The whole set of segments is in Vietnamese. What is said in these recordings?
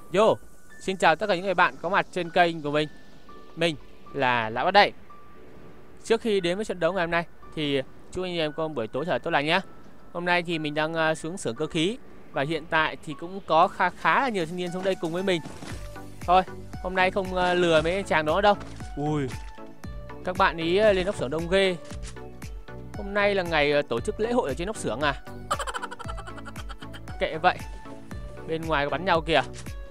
Yo, xin chào tất cả những người bạn có mặt trên kênh của mình. Mình là Lão Bát đây. Trước khi đến với trận đấu ngày hôm nay thì chúc anh em có một buổi tối thật tốt lành nhé. Hôm nay thì mình đang xuống xưởng cơ khí và hiện tại thì cũng có khá là nhiều thanh niên xuống đây cùng với mình. Thôi, hôm nay không lừa mấy anh chàng đó đâu. Ui, các bạn ý lên nóc xưởng đông ghê. Hôm nay là ngày tổ chức lễ hội ở trên nóc xưởng à? Kệ vậy. Bên ngoài có bắn nhau kìa.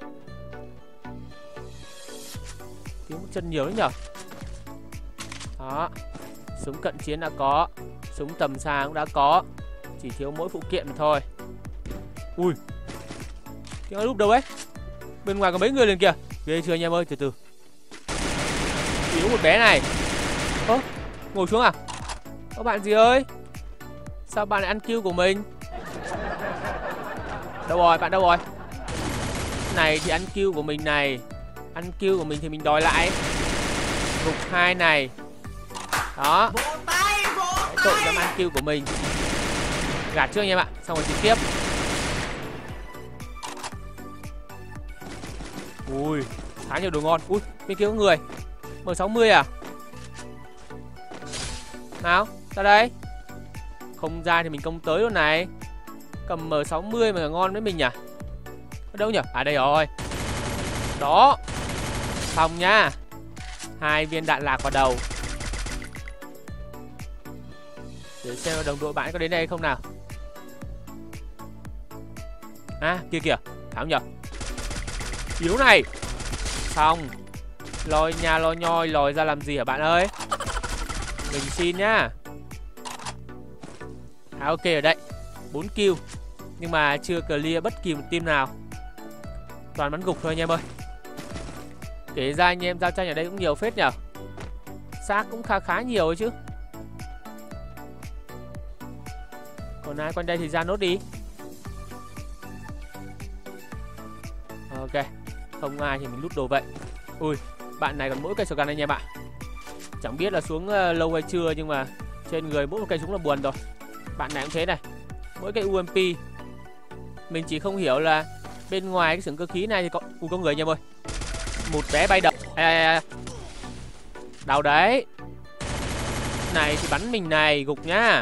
Tiếng chân nhiều đấy nhở. Đó, súng cận chiến đã có, súng tầm xa cũng đã có, chỉ thiếu mỗi phụ kiện mà thôi. Ui, tiếng lúc đâu ấy? Bên ngoài có mấy người lên kìa. Ghê chưa anh em ơi, từ từ. Yếu một bé này. Ơ, ngồi xuống à? Các bạn gì ơi? Sao bạn lại ăn kill của mình? Đâu rồi, bạn đâu rồi? Này thì ăn kill của mình này. Ăn kill của mình thì mình đòi lại. Gục 2 này. Đó. Cái tội dám ăn kill của mình. Gạt trước anh em ạ. Xong rồi trực tiếp. Ui, khá nhiều đồ ngon. Ui, bên kia có người. M60 à? Nào, ra đây. Không ra thì mình công tới luôn này. Cầm M60 mà ngon với mình à? Ở đâu nhỉ? À đây rồi. Đó. Xong nhá. 2 viên đạn lạc vào đầu. Để xem đồng đội bạn có đến đây không nào. À kia kìa. Thảo nhỉ. Yếu này. Xong. Lòi nhà lòi nhoi lòi ra làm gì hả bạn ơi? Mình xin nhá. Ok ở đây 4 kill. Nhưng mà chưa clear bất kỳ một team nào. Toàn bắn gục thôi anh em ơi. Kể ra anh em giao tranh ở đây cũng nhiều phết nhở. Xác cũng khá nhiều ấy chứ. Còn ai quanh đây thì ra nốt đi. Ok. Không ai thì mình lút đồ vậy. Ui, bạn này còn mỗi cây shotgun anh em ạ. Chẳng biết là xuống lâu hay chưa, nhưng mà trên người mỗi một cây súng là buồn rồi. Bạn này cũng thế này. Mỗi cây UMP. Mình chỉ không hiểu là bên ngoài cái xưởng cơ khí này thì có người anh em ơi. Một bé bay đập. Đau đấy. Này thì bắn mình này, gục nhá.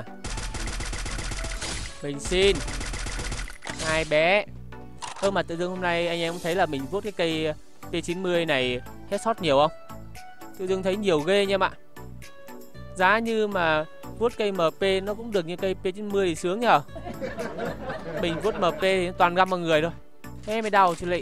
Mình xin. 2 bé. Ơ mà tự dưng hôm nay anh em cũng thấy là mình vuốt cái cây T90 này headshot nhiều không? Tự dưng thấy nhiều ghê anh em ạ. Giá như mà vuốt cây MP nó cũng được như cây P90 thì sướng nhờ. Mình vuốt MP thì toàn găm vào người thôi. Thế mới đau chứ lị.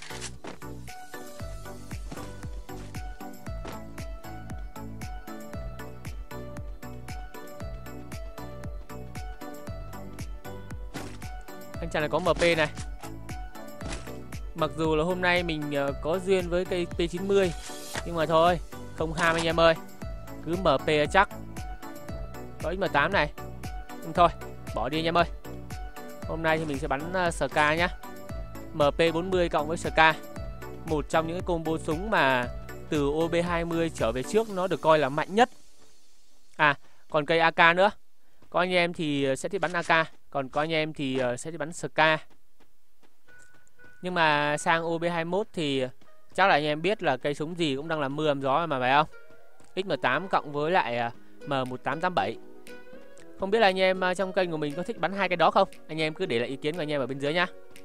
Anh chàng này có MP này. Mặc dù là hôm nay mình có duyên với cây P90, nhưng mà thôi, không ham anh em ơi. Cứ MP là chắc. Có XM8 này. Nhưng thôi, bỏ đi anh em ơi. Hôm nay thì mình sẽ bắn SK nhá. MP40 cộng với SK. Một trong những cái combo súng mà từ OB20 trở về trước nó được coi là mạnh nhất. À, còn cây AK nữa. Có anh em thì sẽ thích bắn AK, còn có anh em thì sẽ thích bắn SK. Nhưng mà sang OB21 thì chắc là anh em biết là cây súng gì cũng đang làm mưa làm gió mà phải không? XM8 cộng với lại M1887. Không biết là anh em trong kênh của mình có thích bắn hai cái đó không? Anh em cứ để lại ý kiến của anh em ở bên dưới nhá.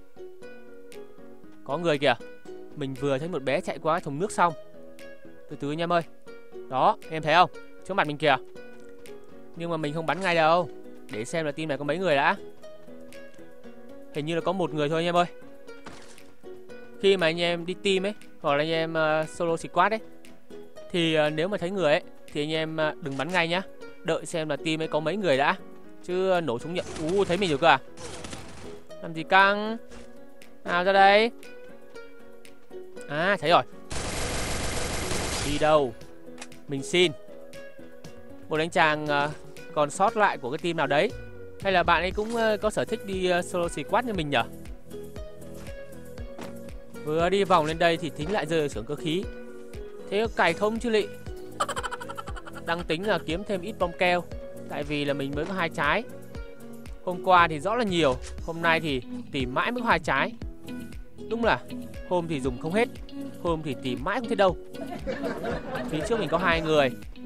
Có người kìa. Mình vừa thấy một bé chạy qua thùng nước xong. Từ từ anh em ơi. Đó, anh em thấy không? Trước mặt mình kìa. Nhưng mà mình không bắn ngay đâu. Để xem là team này có mấy người đã. Hình như là có một người thôi anh em ơi. Khi mà anh em đi team ấy, hoặc là anh em solo squad ấy, thì nếu mà thấy người ấy thì anh em đừng bắn ngay nhá. Đợi xem là team ấy có mấy người đã. Chứ nổ súng nhận. Thấy mình rồi cơ à? Làm gì căng. Nào ra đây. À thấy rồi. Đi đâu? Mình xin. Một anh chàng còn sót lại của cái team nào đấy. Hay là bạn ấy cũng có sở thích đi solo squad như mình nhỉ? Vừa đi vòng lên đây thì thính lại rơi ở xưởng cơ khí. Thế có cày không chứ lị? Đang tính là kiếm thêm ít bom keo. Tại vì là mình mới có 2 trái. Hôm qua thì rõ là nhiều. Hôm nay thì tìm mãi mới có 2 trái. Đúng là hôm thì dùng không hết, hôm thì tìm mãi không thấy đâu. Phía trước mình có 2 người.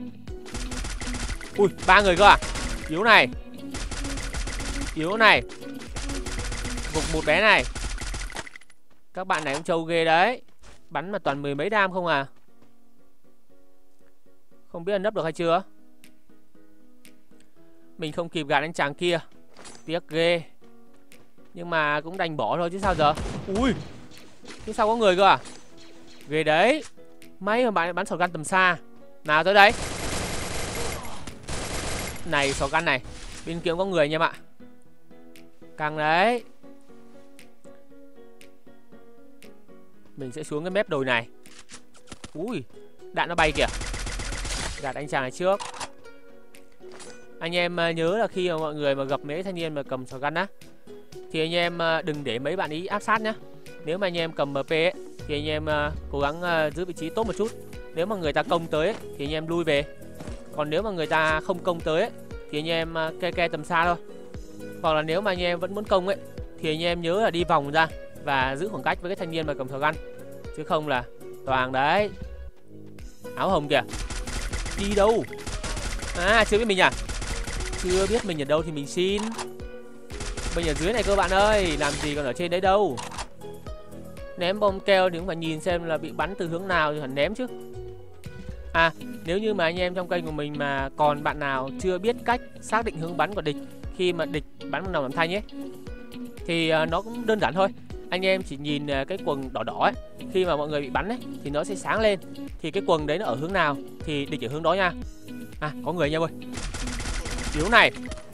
Ui, 3 người cơ à? Yếu này. Yếu này. Gục một bé này. Các bạn này cũng trâu ghê đấy. Bắn mà toàn 10 mấy đam không à. Không biết là nấp được hay chưa. Mình không kịp gạt anh chàng kia. Tiếc ghê. Nhưng mà cũng đành bỏ thôi chứ sao giờ. Ui, phía sau có người cơ à? Ghê đấy. May mà bạn bắn shotgun tầm xa. Nào tới đây. Này shotgun này. Bên kia cũng có người anh em ạ. Căng đấy. Mình sẽ xuống cái mép đồi này. Ui, đạn nó bay kìa. Gạt anh chàng này trước. Anh em nhớ là khi mà mọi người mà gặp mấy thanh niên mà cầm shotgun á, thì anh em đừng để mấy bạn ý áp sát nhá. Nếu mà anh em cầm MP ấy, thì anh em cố gắng giữ vị trí tốt một chút. Nếu mà người ta công tới ấy, thì anh em lui về. Còn nếu mà người ta không công tới ấy, thì anh em ke tầm xa thôi. Hoặc là nếu mà anh em vẫn muốn công ấy, thì anh em nhớ là đi vòng ra và giữ khoảng cách với cái thanh niên mà cầm shotgun. Chứ không là toàn đấy. Áo hồng kìa. Đi đâu? À, chưa biết mình à? Chưa biết mình ở đâu thì mình xin. Mình ở dưới này cơ bạn ơi. Làm gì còn ở trên đấy đâu. Ném bom keo thì cũng phải nhìn xem là bị bắn từ hướng nào thì hẳn ném chứ. À, nếu như mà anh em trong kênh của mình mà còn bạn nào chưa biết cách xác định hướng bắn của địch khi mà địch bắn bằng nòng giảm thanh ấy, thì nó cũng đơn giản thôi. Anh em chỉ nhìn cái quầng đỏ đỏ ấy, khi mà mọi người bị bắn ấy thì nó sẽ sáng lên. Thì cái quầng đấy nó ở hướng nào thì địch ở hướng đó nha. À, có người anh em ơi. Yếu này.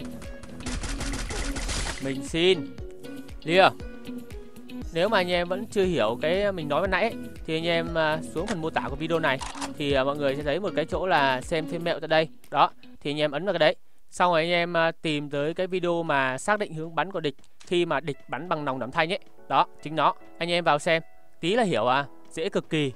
Mình xin Lia. Nếu mà anh em vẫn chưa hiểu cái mình nói ban nãy ấy, thì anh em xuống phần mô tả của video này thì mọi người sẽ thấy một cái chỗ là xem thêm mẹo tại đây. Đó, thì anh em ấn vào cái đấy. Xong rồi anh em tìm tới cái video mà xác định hướng bắn của địch khi mà địch bắn bằng nòng giảm thanh ấy. Đó, chính nó. Anh em vào xem, tí là hiểu à, dễ cực kỳ.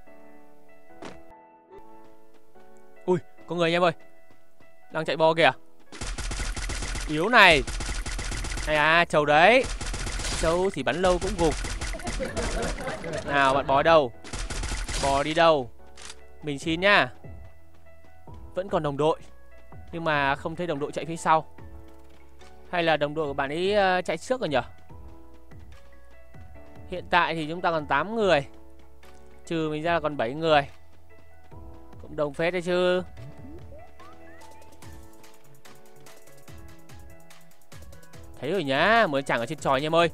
Ui, có người anh em ơi. Đang chạy bo kìa. Yếu này. Này à, trâu đấy. Trâu thì bắn lâu cũng gục. Nào, bạn bò đâu? Bò đi đâu? Mình xin nhá. Vẫn còn đồng đội, nhưng mà không thấy đồng đội chạy phía sau. Hay là đồng đội của bạn ấy chạy trước rồi nhỉ? Hiện tại thì chúng ta còn 8 người. Trừ mình ra là còn 7 người. Cũng đồng phết đấy chứ. Thấy rồi nhá, mới chẳng ở trên tròi anh em ơi.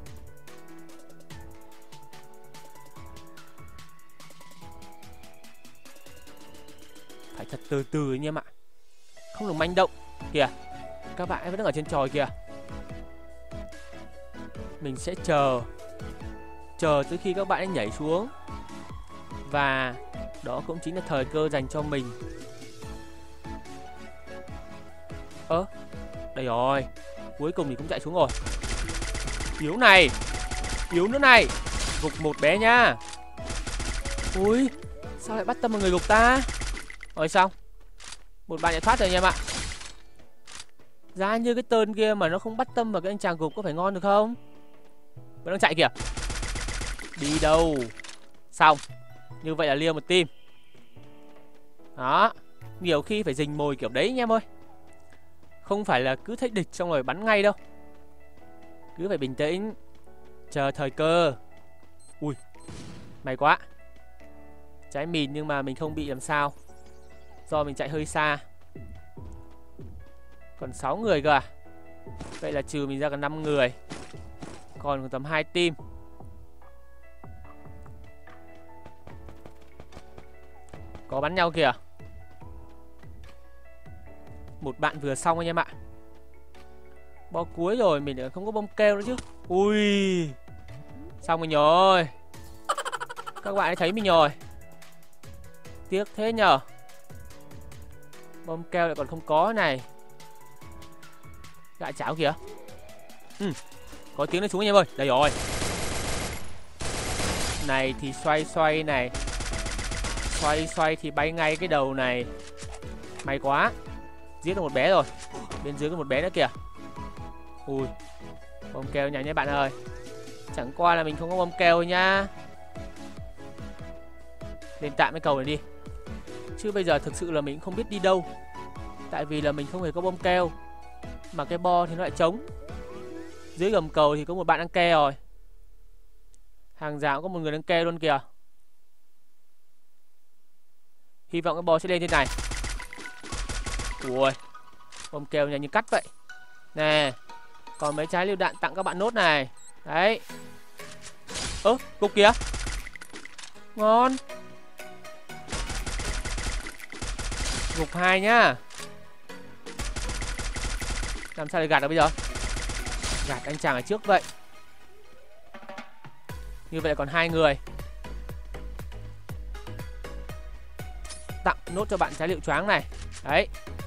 Phải thật từ từ anh em ạ. Không được manh động. Kìa, các bạn vẫn đang ở trên tròi kìa. Mình sẽ chờ tới khi các bạn ấy nhảy xuống. Và đó cũng chính là thời cơ dành cho mình. Đây rồi. Cuối cùng thì cũng chạy xuống rồi. Yếu này. Yếu nữa này. Gục một bé nha. Ui, sao lại bắt tâm một người gục ta? Rồi xong. Một bạn chạy thoát rồi anh em ạ. Giá như cái tên kia mà nó không bắt tâm vào cái anh chàng gục có phải ngon được không? Vẫn đang chạy kìa. Đi đâu? Xong. Như vậy là lia một team. Đó. Nhiều khi phải rình mồi kiểu đấy anh em ơi. Không phải là cứ thấy địch xong rồi bắn ngay đâu. Cứ phải bình tĩnh. Chờ thời cơ. Ui, may quá. Trái mìn nhưng mà mình không bị làm sao. Do mình chạy hơi xa. Còn 6 người cơ à? Vậy là trừ mình ra còn 5 người. Còn tầm 2 team. Có bắn nhau kìa. Một bạn vừa xong anh em ạ. Bo cuối rồi, mình lại không có bom keo nữa chứ. Ui, xong mình rồi. Các bạn ấy thấy mình rồi. Tiếc thế nhờ. Bom keo lại còn không có này. Gãi chảo kìa. Có tiếng nó xuống anh em ơi. Đây rồi. Này thì xoay này. Xoay thì bay ngay cái đầu này. May quá. Giết được một bé rồi. Bên dưới có một bé nữa kìa. Ui, bom keo nhanh nhé bạn ơi. Chẳng qua là mình không có bom keo thôi nhá. Lên tạm cái cầu này đi. Chứ bây giờ thực sự là mình không biết đi đâu. Tại vì là mình không hề có bom keo. Mà cái bo thì nó lại trống. Dưới gầm cầu thì có một bạn đang ke rồi. Hàng rào có một người đang ke luôn kìa. Hy vọng cái bo sẽ lên trên này. Ui, bom keo nhanh như cắt vậy. Nè, còn mấy trái lựu đạn tặng các bạn nốt này. Đấy. Ơ, cục kìa. Ngon. Gục 2 nhá. Làm sao để gạt được bây giờ? Gạt anh chàng ở trước vậy. Như vậy là còn 2 người. Tặng nốt cho bạn trái lựu choáng này. Đấy.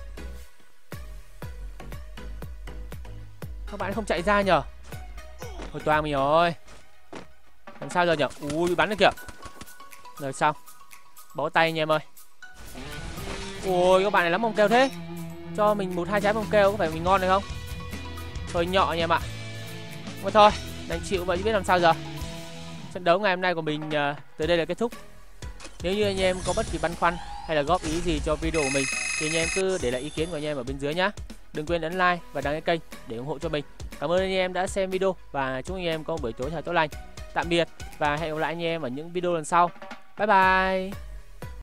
Các bạn không chạy ra nhờ? Thôi toang mình rồi. Làm sao giờ nhở? Ui, bắn được kìa. Rồi xong. Bó tay anh em ơi. Ôi, các bạn này lắm bông keo thế. Cho mình 1-2 trái bông keo có phải mình ngon hay không? Hơi nhọ anh em ạ. Mà thôi, đành chịu vậy chứ biết làm sao giờ. Trận đấu ngày hôm nay của mình tới đây là kết thúc. Nếu như anh em có bất kỳ băn khoăn hay là góp ý gì cho video của mình thì anh em cứ để lại ý kiến của anh em ở bên dưới nhá. Đừng quên ấn like và đăng ký kênh để ủng hộ cho mình. Cảm ơn anh em đã xem video và chúc anh em có một buổi tối thật tốt lành. Tạm biệt và hẹn gặp lại anh em ở những video lần sau. Bye bye.